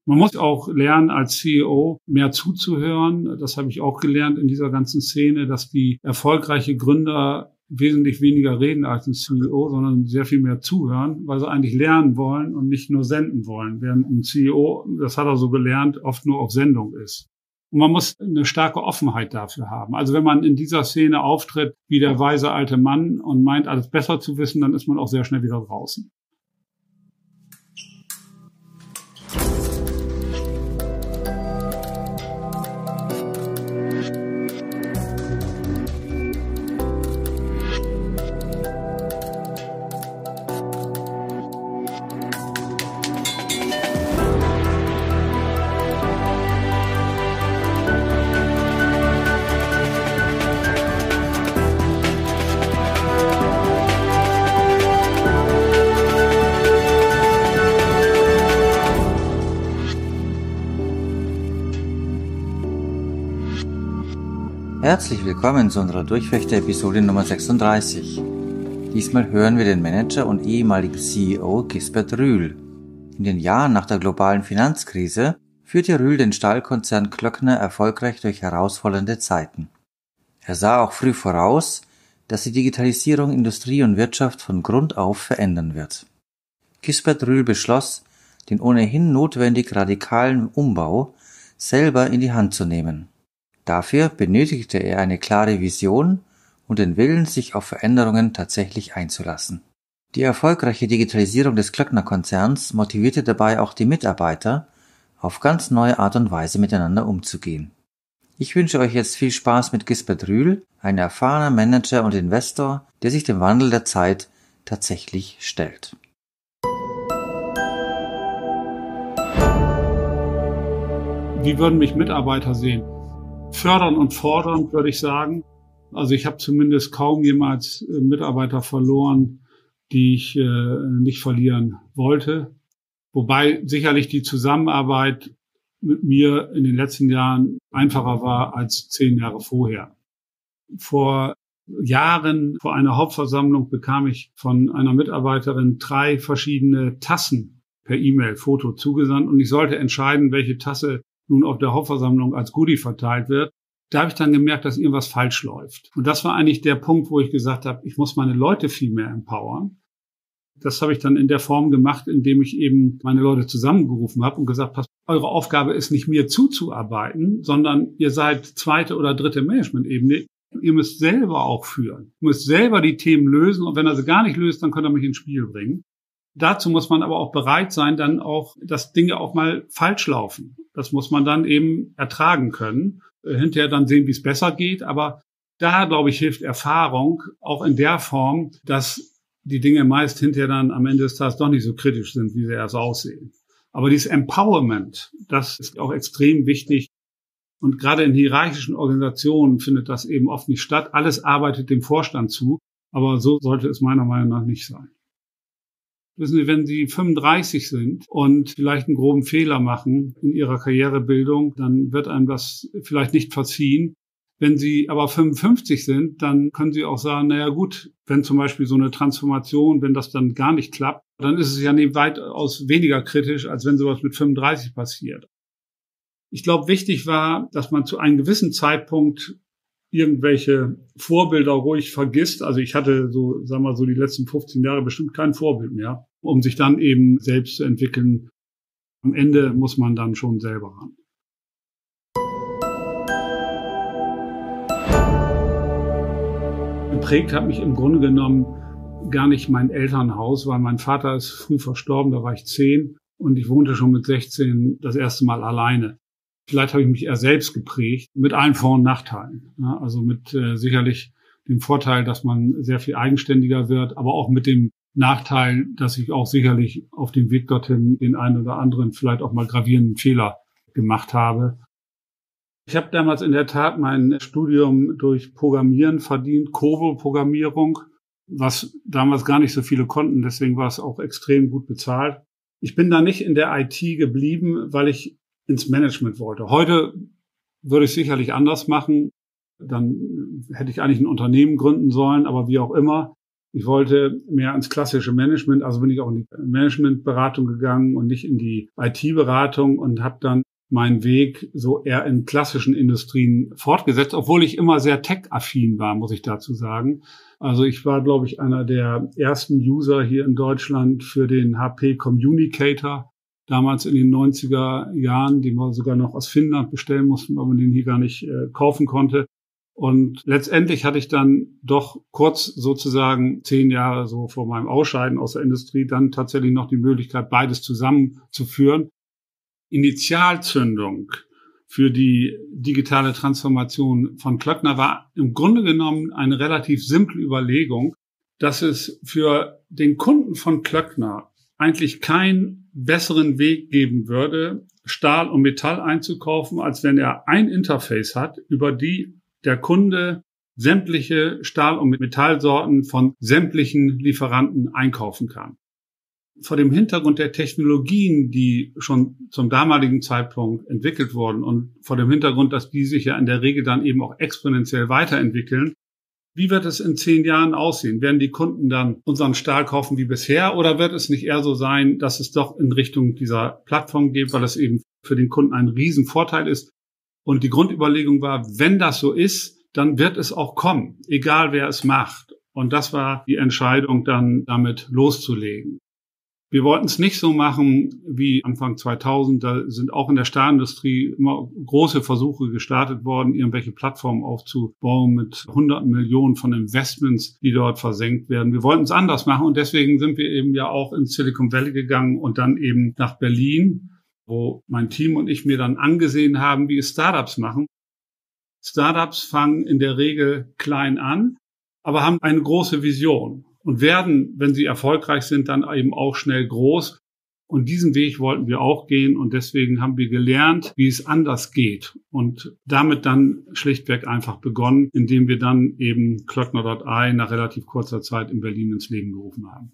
Man muss auch lernen, als CEO mehr zuzuhören. Das habe ich auch gelernt in dieser ganzen Szene, dass die erfolgreiche Gründer wesentlich weniger reden als ein CEO, sondern sehr viel mehr zuhören, weil sie eigentlich lernen wollen und nicht nur senden wollen. Während ein CEO, das hat er so gelernt, oft nur auf Sendung ist. Und man muss eine starke Offenheit dafür haben. Also wenn man in dieser Szene auftritt wie der weise alte Mann und meint, alles besser zu wissen, dann ist man auch sehr schnell wieder draußen. Herzlich willkommen zu unserer Durchfechter-Episode Nummer 36. Diesmal hören wir den Manager und ehemaligen CEO Gisbert Rühl. In den Jahren nach der globalen Finanzkrise führte Rühl den Stahlkonzern Klöckner erfolgreich durch herausfordernde Zeiten. Er sah auch früh voraus, dass die Digitalisierung Industrie und Wirtschaft von Grund auf verändern wird. Gisbert Rühl beschloss, den ohnehin notwendig radikalen Umbau selber in die Hand zu nehmen. Dafür benötigte er eine klare Vision und den Willen, sich auf Veränderungen tatsächlich einzulassen. Die erfolgreiche Digitalisierung des Klöckner-Konzerns motivierte dabei auch die Mitarbeiter, auf ganz neue Art und Weise miteinander umzugehen. Ich wünsche euch jetzt viel Spaß mit Gisbert Rühl, ein erfahrener Manager und Investor, der sich dem Wandel der Zeit tatsächlich stellt. Wie würden mich Mitarbeiter sehen? Fördern und fordern, würde ich sagen. Also ich habe zumindest kaum jemals Mitarbeiter verloren, die ich nicht verlieren wollte. Wobei sicherlich die Zusammenarbeit mit mir in den letzten Jahren einfacher war als 10 Jahre vorher. Vor Jahren, vor einer Hauptversammlung, bekam ich von einer Mitarbeiterin 3 verschiedene Tassen per E-Mail, Foto zugesandt und ich sollte entscheiden, welche Tasse nun auf der Hauptversammlung als Goodie verteilt wird. Da habe ich dann gemerkt, dass irgendwas falsch läuft. Und das war eigentlich der Punkt, wo ich gesagt habe, ich muss meine Leute viel mehr empowern. Das habe ich dann in der Form gemacht, indem ich eben meine Leute zusammengerufen habe und gesagt habe, eure Aufgabe ist nicht mir zuzuarbeiten, sondern ihr seid 2. oder 3. Management-Ebene. Ihr müsst selber auch führen. Ihr müsst selber die Themen lösen und wenn ihr sie gar nicht löst, dann könnt ihr mich ins Spiel bringen. Dazu muss man aber auch bereit sein, dann auch, dass Dinge auch mal falsch laufen. Das muss man dann eben ertragen können. Hinterher dann sehen, wie es besser geht. Aber da, glaube ich, hilft Erfahrung auch in der Form, dass die Dinge meist hinterher dann am Ende des Tages doch nicht so kritisch sind, wie sie erst aussehen. Aber dieses Empowerment, das ist auch extrem wichtig. Und gerade in hierarchischen Organisationen findet das eben oft nicht statt. Alles arbeitet dem Vorstand zu. Aber so sollte es meiner Meinung nach nicht sein. Wissen Sie, wenn Sie 35 sind und vielleicht einen groben Fehler machen in Ihrer Karrierebildung, dann wird einem das vielleicht nicht verziehen. Wenn Sie aber 55 sind, dann können Sie auch sagen, naja gut, wenn zum Beispiel so eine Transformation, wenn das dann gar nicht klappt, dann ist es ja weitaus weniger kritisch, als wenn sowas mit 35 passiert. Ich glaube, wichtig war, dass man zu einem gewissen Zeitpunkt irgendwelche Vorbilder ruhig vergisst. Also ich hatte so, sagen wir so, die letzten 15 Jahre bestimmt kein Vorbild mehr, um sich dann eben selbst zu entwickeln. Am Ende muss man dann schon selber ran. Geprägt hat mich im Grunde genommen gar nicht mein Elternhaus, weil mein Vater ist früh verstorben, da war ich 10 und ich wohnte schon mit 16 das erste Mal alleine. Vielleicht habe ich mich eher selbst geprägt, mit allen Vor- und Nachteilen. Ja, also mit sicherlich dem Vorteil, dass man sehr viel eigenständiger wird, aber auch mit dem Nachteil, dass ich auch sicherlich auf dem Weg dorthin den einen oder anderen vielleicht auch mal gravierenden Fehler gemacht habe. Ich habe damals in der Tat mein Studium durch Programmieren verdient, COBOL-Programmierung, was damals gar nicht so viele konnten, deswegen war es auch extrem gut bezahlt. Ich bin da nicht in der IT geblieben, weil ich ins Management wollte. Heute würde ich sicherlich anders machen. Dann hätte ich eigentlich ein Unternehmen gründen sollen, aber wie auch immer. Ich wollte mehr ins klassische Management, also bin ich auch in die Managementberatung gegangen und nicht in die IT-Beratung und habe dann meinen Weg so eher in klassischen Industrien fortgesetzt, obwohl ich immer sehr tech-affin war, muss ich dazu sagen. Also ich war, glaube ich, einer der ersten User hier in Deutschland für den HP Communicator, damals in den 90er Jahren, den wir sogar noch aus Finnland bestellen mussten, weil man den hier gar nicht kaufen konnte. Und letztendlich hatte ich dann doch kurz sozusagen 10 Jahre so vor meinem Ausscheiden aus der Industrie dann tatsächlich noch die Möglichkeit, beides zusammenzuführen. Initialzündung für die digitale Transformation von Klöckner war im Grunde genommen eine relativ simple Überlegung, dass es für den Kunden von Klöckner eigentlich keinen besseren Weg geben würde, Stahl und Metall einzukaufen, als wenn er ein Interface hat, über die der Kunde sämtliche Stahl- und Metallsorten von sämtlichen Lieferanten einkaufen kann. Vor dem Hintergrund der Technologien, die schon zum damaligen Zeitpunkt entwickelt wurden und vor dem Hintergrund, dass die sich ja in der Regel dann eben auch exponentiell weiterentwickeln, wie wird es in 10 Jahren aussehen? Werden die Kunden dann unseren Stahl kaufen wie bisher oder wird es nicht eher so sein, dass es doch in Richtung dieser Plattform geht, weil es eben für den Kunden ein Riesenvorteil ist? Und die Grundüberlegung war, wenn das so ist, dann wird es auch kommen, egal wer es macht. Und das war die Entscheidung, dann damit loszulegen. Wir wollten es nicht so machen wie Anfang 2000. Da sind auch in der Stahlindustrie immer große Versuche gestartet worden, irgendwelche Plattformen aufzubauen mit hunderten Millionen von Investments, die dort versenkt werden. Wir wollten es anders machen und deswegen sind wir eben ja auch ins Silicon Valley gegangen und dann eben nach Berlin, wo mein Team und ich mir dann angesehen haben, wie es Startups machen. Startups fangen in der Regel klein an, aber haben eine große Vision und werden, wenn sie erfolgreich sind, dann eben auch schnell groß. Und diesen Weg wollten wir auch gehen und deswegen haben wir gelernt, wie es anders geht und damit dann schlichtweg einfach begonnen, indem wir dann eben Klöckner.ai nach relativ kurzer Zeit in Berlin ins Leben gerufen haben.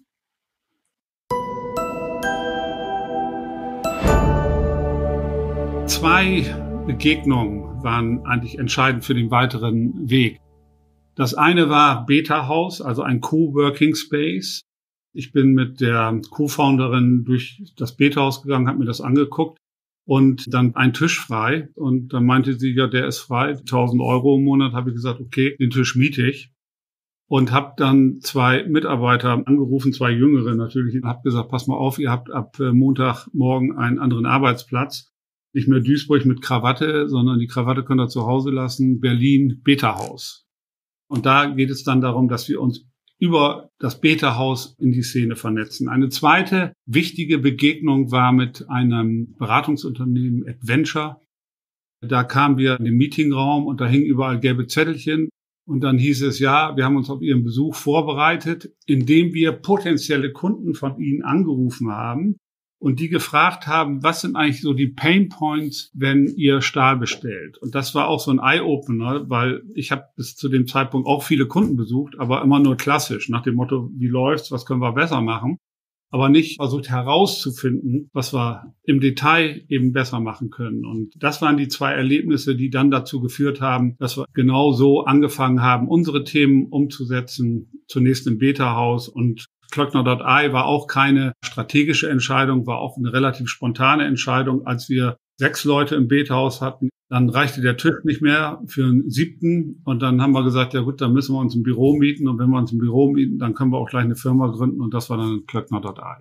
Zwei Begegnungen waren eigentlich entscheidend für den weiteren Weg. Das eine war Beta House, also ein Coworking Space. Ich bin mit der Co-Founderin durch das Beta House gegangen, habe mir das angeguckt und dann ein Tisch frei. Und dann meinte sie, ja, der ist frei, 1.000 Euro im Monat. Habe ich gesagt, okay, den Tisch miete ich. Und habe dann 2 Mitarbeiter angerufen, 2 Jüngere natürlich, und habe gesagt, pass mal auf, ihr habt ab Montagmorgen einen anderen Arbeitsplatz. Nicht mehr Duisburg mit Krawatte, sondern die Krawatte könnt ihr zu Hause lassen, Berlin, Beta-Haus. Und da geht es dann darum, dass wir uns über das Beta-Haus in die Szene vernetzen. Eine zweite wichtige Begegnung war mit einem Beratungsunternehmen Adventure. Da kamen wir in den Meetingraum und da hingen überall gelbe Zettelchen. Und dann hieß es, ja, wir haben uns auf Ihren Besuch vorbereitet, indem wir potenzielle Kunden von Ihnen angerufen haben und die gefragt haben, was sind eigentlich so die Pain Points, wenn ihr Stahl bestellt? Und das war auch so ein Eye-Opener, weil ich habe bis zu dem Zeitpunkt auch viele Kunden besucht, aber immer nur klassisch, nach dem Motto, wie läuft's, was können wir besser machen? Aber nicht versucht herauszufinden, was wir im Detail eben besser machen können. Und das waren die 2 Erlebnisse, die dann dazu geführt haben, dass wir genau so angefangen haben, unsere Themen umzusetzen, zunächst im Beta-Haus. Und Klöckner.ai war auch keine strategische Entscheidung, war auch eine relativ spontane Entscheidung. Als wir 6 Leute im Beta-Haus hatten, dann reichte der Tisch nicht mehr für einen 7. Und dann haben wir gesagt, ja gut, dann müssen wir uns ein Büro mieten. Und wenn wir uns ein Büro mieten, dann können wir auch gleich eine Firma gründen. Und das war dann Klöckner.ai.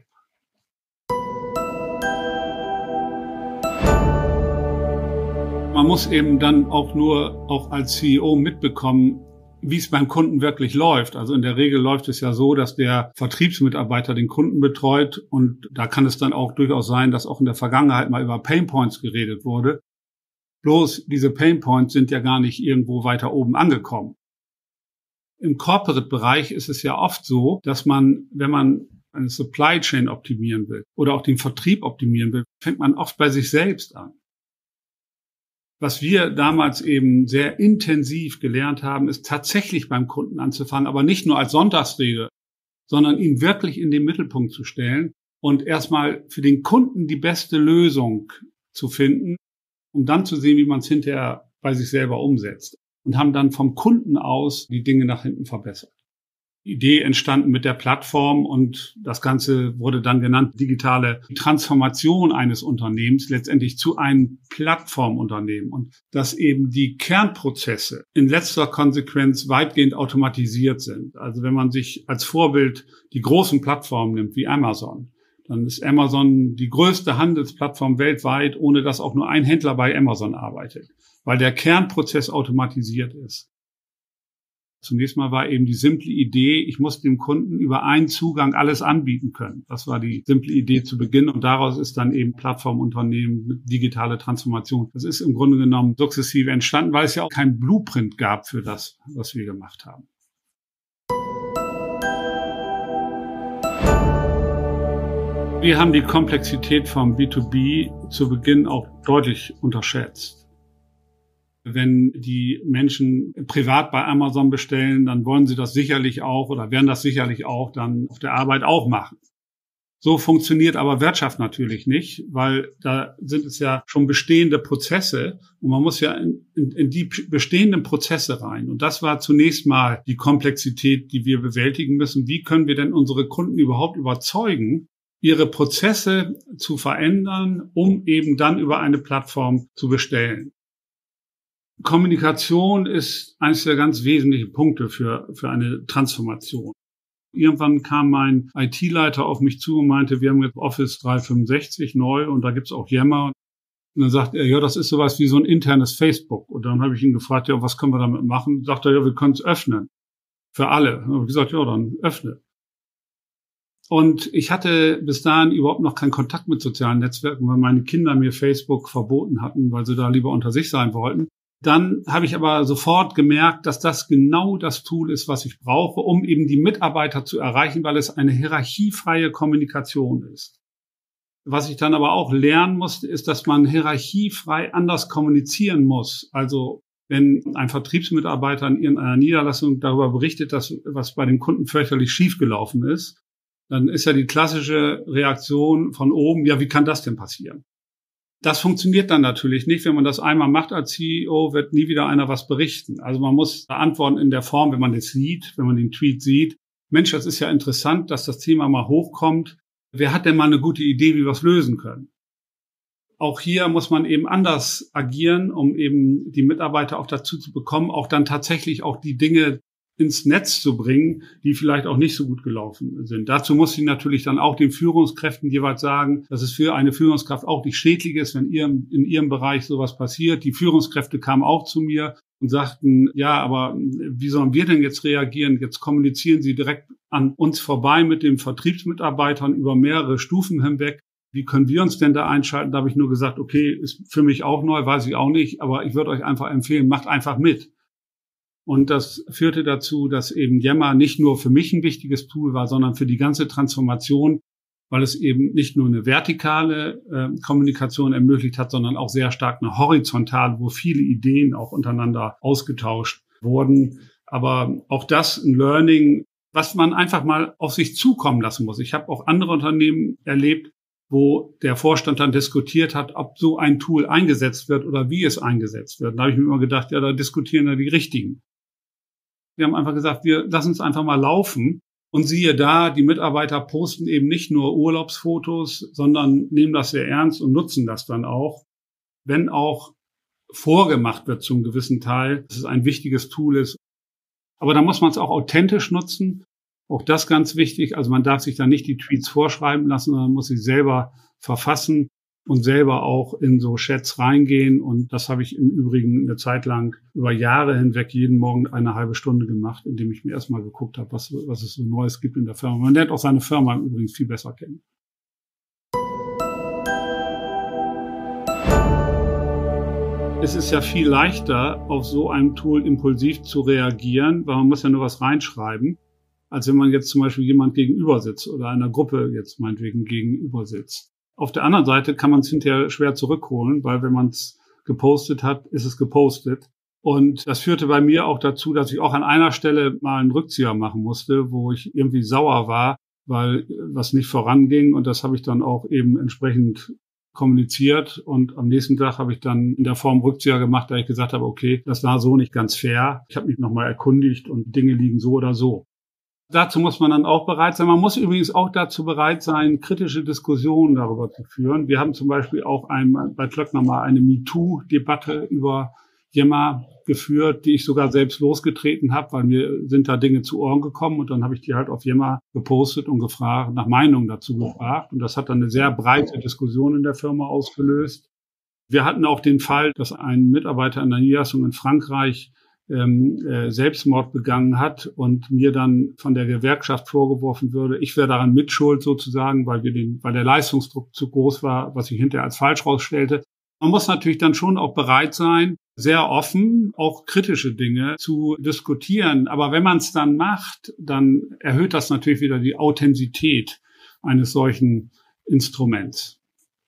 Man muss eben dann auch als CEO mitbekommen, wie es beim Kunden wirklich läuft. Also in der Regel läuft es ja so, dass der Vertriebsmitarbeiter den Kunden betreut und da kann es dann auch durchaus sein, dass auch in der Vergangenheit mal über Painpoints geredet wurde. Bloß diese Painpoints sind ja gar nicht irgendwo weiter oben angekommen. Im Corporate-Bereich ist es ja oft so, dass man, wenn man eine Supply Chain optimieren will oder auch den Vertrieb optimieren will, fängt man oft bei sich selbst an. Was wir damals eben sehr intensiv gelernt haben, ist tatsächlich beim Kunden anzufangen, aber nicht nur als Sonntagsrede, sondern ihn wirklich in den Mittelpunkt zu stellen und erstmal für den Kunden die beste Lösung zu finden, um dann zu sehen, wie man es hinterher bei sich selber umsetzt. Und haben dann vom Kunden aus die Dinge nach hinten verbessert. Idee entstanden mit der Plattform und das Ganze wurde dann genannt digitale Transformation eines Unternehmens, letztendlich zu einem Plattformunternehmen und dass eben die Kernprozesse in letzter Konsequenz weitgehend automatisiert sind. Also wenn man sich als Vorbild die großen Plattformen nimmt wie Amazon, dann ist Amazon die größte Handelsplattform weltweit, ohne dass auch nur ein Händler bei Amazon arbeitet, weil der Kernprozess automatisiert ist. Zunächst mal war eben die simple Idee, ich muss dem Kunden über einen Zugang alles anbieten können. Das war die simple Idee zu Beginn und daraus ist dann eben Plattformunternehmen, digitale Transformation. Das ist im Grunde genommen sukzessive entstanden, weil es ja auch kein Blueprint gab für das, was wir gemacht haben. Wir haben die Komplexität vom B2B zu Beginn auch deutlich unterschätzt. Wenn die Menschen privat bei Amazon bestellen, dann wollen sie das sicherlich auch oder werden das sicherlich auch dann auf der Arbeit auch machen. So funktioniert aber Wirtschaft natürlich nicht, weil da sind es ja schon bestehende Prozesse und man muss ja in die bestehenden Prozesse rein. Und das war zunächst mal die Komplexität, die wir bewältigen müssen. Wie können wir denn unsere Kunden überhaupt überzeugen, ihre Prozesse zu verändern, um eben dann über eine Plattform zu bestellen? Kommunikation ist eines der ganz wesentlichen Punkte für eine Transformation. Irgendwann kam mein IT-Leiter auf mich zu und meinte, wir haben jetzt Office 365 neu und da gibt's auch Yammer. Und dann sagt er, ja, das ist sowas wie so ein internes Facebook. Und dann habe ich ihn gefragt, ja, was können wir damit machen? Sagt er, ja, wir können es öffnen. Für alle. Und dann habe ich gesagt, ja, dann öffne. Und ich hatte bis dahin überhaupt noch keinen Kontakt mit sozialen Netzwerken, weil meine Kinder mir Facebook verboten hatten, weil sie da lieber unter sich sein wollten. Dann habe ich aber sofort gemerkt, dass das genau das Tool ist, was ich brauche, um eben die Mitarbeiter zu erreichen, weil es eine hierarchiefreie Kommunikation ist. Was ich dann aber auch lernen musste, ist, dass man hierarchiefrei anders kommunizieren muss. Also wenn ein Vertriebsmitarbeiter in irgendeiner Niederlassung darüber berichtet, dass was bei dem Kunden fürchterlich schiefgelaufen ist, dann ist ja die klassische Reaktion von oben, ja, wie kann das denn passieren? Das funktioniert dann natürlich nicht. Wenn man das einmal macht als CEO, wird nie wieder einer was berichten. Also man muss antworten in der Form, wenn man das sieht, wenn man den Tweet sieht. Mensch, das ist ja interessant, dass das Thema mal hochkommt. Wer hat denn mal eine gute Idee, wie wir es lösen können? Auch hier muss man eben anders agieren, um eben die Mitarbeiter auch dazu zu bekommen, auch dann tatsächlich auch die Dinge ins Netz zu bringen, die vielleicht auch nicht so gut gelaufen sind. Dazu muss sie natürlich dann auch den Führungskräften jeweils sagen, dass es für eine Führungskraft auch nicht schädlich ist, wenn in ihrem Bereich sowas passiert. Die Führungskräfte kamen auch zu mir und sagten, ja, aber wie sollen wir denn jetzt reagieren? Jetzt kommunizieren Sie direkt an uns vorbei mit den Vertriebsmitarbeitern über mehrere Stufen hinweg. Wie können wir uns denn da einschalten? Da habe ich nur gesagt, okay, ist für mich auch neu, weiß ich auch nicht, aber ich würde euch einfach empfehlen, macht einfach mit. Und das führte dazu, dass eben Yammer nicht nur für mich ein wichtiges Tool war, sondern für die ganze Transformation, weil es eben nicht nur eine vertikale Kommunikation ermöglicht hat, sondern auch sehr stark eine horizontale, wo viele Ideen auch untereinander ausgetauscht wurden. Aber auch das ein Learning, was man einfach mal auf sich zukommen lassen muss. Ich habe auch andere Unternehmen erlebt, wo der Vorstand dann diskutiert hat, ob so ein Tool eingesetzt wird oder wie es eingesetzt wird. Da habe ich mir immer gedacht, ja, da diskutieren ja die Richtigen. Wir haben einfach gesagt, wir lassen es einfach mal laufen. Und siehe da, die Mitarbeiter posten eben nicht nur Urlaubsfotos, sondern nehmen das sehr ernst und nutzen das dann auch, wenn auch vorgemacht wird zum gewissen Teil, dass es ein wichtiges Tool ist. Aber da muss man es auch authentisch nutzen. Auch das ganz wichtig. Also man darf sich da nicht die Tweets vorschreiben lassen, sondern muss sie selber verfassen und selber auch in so Chats reingehen. Und das habe ich im Übrigen eine Zeit lang über Jahre hinweg jeden Morgen eine halbe Stunde gemacht, indem ich mir erstmal geguckt habe, was es so Neues gibt in der Firma. Man lernt auch seine Firma übrigens viel besser kennen. Es ist ja viel leichter, auf so einem Tool impulsiv zu reagieren, weil man muss ja nur was reinschreiben, als wenn man jetzt zum Beispiel jemand gegenüber sitzt oder einer Gruppe jetzt meinetwegen gegenüber sitzt. Auf der anderen Seite kann man es hinterher schwer zurückholen, weil wenn man es gepostet hat, ist es gepostet. Und das führte bei mir auch dazu, dass ich auch an einer Stelle mal einen Rückzieher machen musste, wo ich irgendwie sauer war, weil was nicht voranging. Und das habe ich dann auch eben entsprechend kommuniziert. Und am nächsten Tag habe ich dann in der Form Rückzieher gemacht, da ich gesagt habe, okay, das war so nicht ganz fair. Ich habe mich nochmal erkundigt und Dinge liegen so oder so. Dazu muss man dann auch bereit sein. Man muss übrigens auch dazu bereit sein, kritische Diskussionen darüber zu führen. Wir haben zum Beispiel auch bei Klöckner mal eine MeToo-Debatte über Yammer geführt, die ich sogar selbst losgetreten habe, weil mir sind da Dinge zu Ohren gekommen und dann habe ich die halt auf Yammer gepostet und gefragt, nach Meinung dazu gefragt. Und das hat dann eine sehr breite Diskussion in der Firma ausgelöst. Wir hatten auch den Fall, dass ein Mitarbeiter in der Niederlassung in Frankreich Selbstmord begangen hat und mir dann von der Gewerkschaft vorgeworfen würde, ich wäre daran mitschuld sozusagen, weil der Leistungsdruck zu groß war, was sich hinterher als falsch rausstellte. Man muss natürlich dann schon auch bereit sein, sehr offen auch kritische Dinge zu diskutieren. Aber wenn man es dann macht, dann erhöht das natürlich wieder die Authentizität eines solchen Instruments.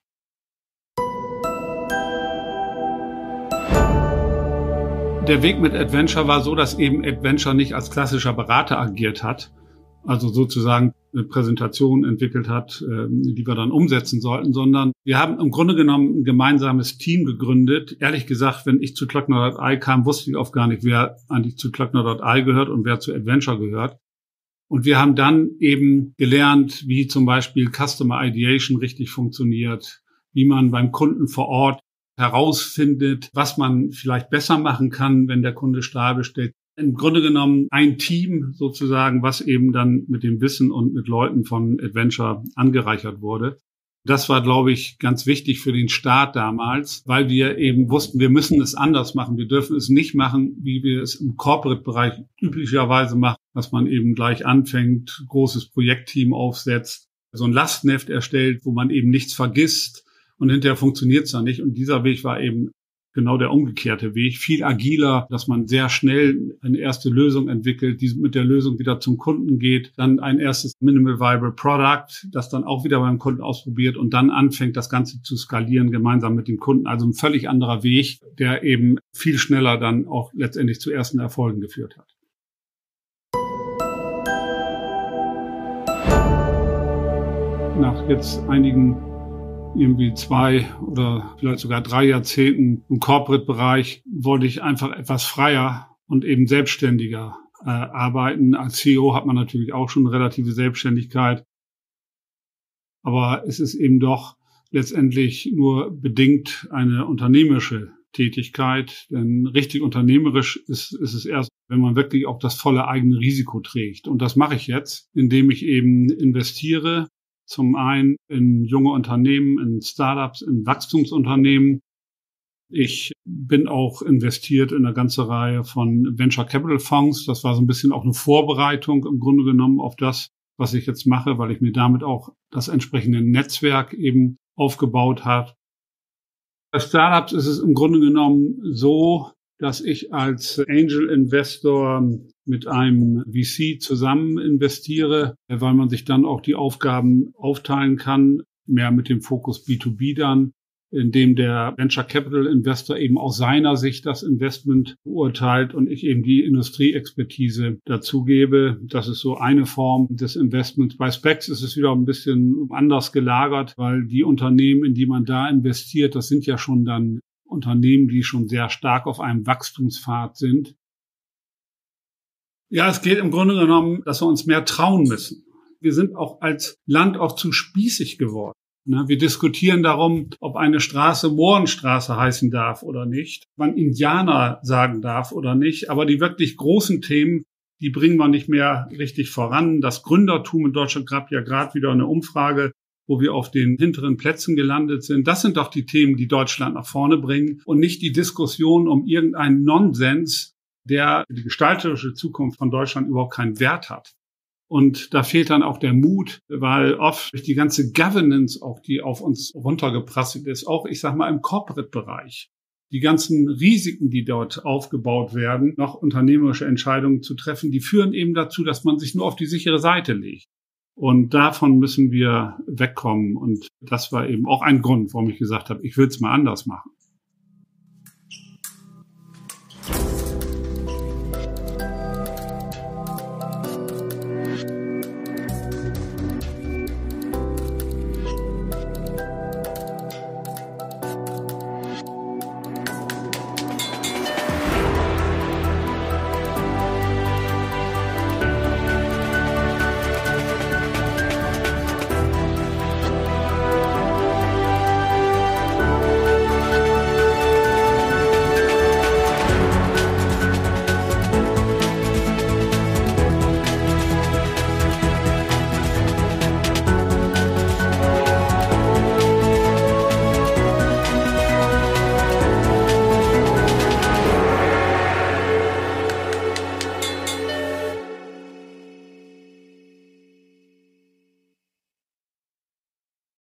Der Weg mit Adventure war so, dass eben Adventure nicht als klassischer Berater agiert hat, also sozusagen eine Präsentation entwickelt hat, die wir dann umsetzen sollten, sondern wir haben im Grunde genommen ein gemeinsames Team gegründet. Ehrlich gesagt, wenn ich zu Klöckner.ai kam, wusste ich auch gar nicht, wer eigentlich zu Klöckner.ai gehört und wer zu Adventure gehört. Und wir haben dann eben gelernt, wie zum Beispiel Customer Ideation richtig funktioniert, wie man beim Kunden vor Ort herausfindet, was man vielleicht besser machen kann, wenn der Kunde Stahl bestellt. Im Grunde genommen ein Team sozusagen, was eben dann mit dem Wissen und mit Leuten von Adventure angereichert wurde. Das war, glaube ich, ganz wichtig für den Start damals, weil wir eben wussten, wir müssen es anders machen. Wir dürfen es nicht machen, wie wir es im Corporate-Bereich üblicherweise machen, dass man eben gleich anfängt, großes Projektteam aufsetzt, so ein Lastenheft erstellt, wo man eben nichts vergisst. Und hinterher funktioniert es dann nicht. Und dieser Weg war eben genau der umgekehrte Weg. Viel agiler, dass man sehr schnell eine erste Lösung entwickelt, die mit der Lösung wieder zum Kunden geht, dann ein erstes Minimal Viable Product, das dann auch wieder beim Kunden ausprobiert und dann anfängt, das Ganze zu skalieren gemeinsam mit dem Kunden. Also ein völlig anderer Weg, der eben viel schneller dann auch letztendlich zu ersten Erfolgen geführt hat. Nach jetzt einigen irgendwie 2 oder vielleicht sogar 3 Jahrzehnten im Corporate-Bereich wollte ich einfach etwas freier und eben selbstständiger arbeiten. Als CEO hat man natürlich auch schon eine relative Selbstständigkeit. Aber es ist eben doch letztendlich nur bedingt eine unternehmerische Tätigkeit. Denn richtig unternehmerisch ist es erst, wenn man wirklich auch das volle eigene Risiko trägt. Und das mache ich jetzt, indem ich eben investiere. Zum einen in junge Unternehmen, in Startups, in Wachstumsunternehmen. Ich bin auch investiert in eine ganze Reihe von Venture Capital Fonds. Das war so ein bisschen auch eine Vorbereitung im Grunde genommen auf das, was ich jetzt mache, weil ich mir damit auch das entsprechende Netzwerk eben aufgebaut habe. Bei Startups ist es im Grunde genommen so, dass ich als Angel Investor mit einem VC zusammen investiere, weil man sich dann auch die Aufgaben aufteilen kann, mehr mit dem Fokus B2B dann, indem der Venture Capital Investor eben aus seiner Sicht das Investment beurteilt und ich eben die Industrieexpertise dazugebe. Das ist so eine Form des Investments. Bei Specs ist es wieder ein bisschen anders gelagert, weil die Unternehmen, in die man da investiert, das sind ja schon dann Unternehmen, die schon sehr stark auf einem Wachstumspfad sind. Ja, es geht im Grunde genommen, dass wir uns mehr trauen müssen. Wir sind auch als Land auch zu spießig geworden. Wir diskutieren darum, ob eine Straße Mohrenstraße heißen darf oder nicht, man Indianer sagen darf oder nicht. Aber die wirklich großen Themen, die bringen wir nicht mehr richtig voran. Das Gründertum in Deutschland gab ja gerade wieder eine Umfrage, wo wir auf den hinteren Plätzen gelandet sind. Das sind doch die Themen, die Deutschland nach vorne bringen und nicht die Diskussion um irgendeinen Nonsens, der die gestalterische Zukunft von Deutschland überhaupt keinen Wert hat. Und da fehlt dann auch der Mut, weil oft durch die ganze Governance, auch die auf uns runtergeprasselt ist, auch, ich sag mal, im Corporate-Bereich, die ganzen Risiken, die dort aufgebaut werden, noch unternehmerische Entscheidungen zu treffen, die führen eben dazu, dass man sich nur auf die sichere Seite legt. Und davon müssen wir wegkommen. Und das war eben auch ein Grund, warum ich gesagt habe, ich will es mal anders machen.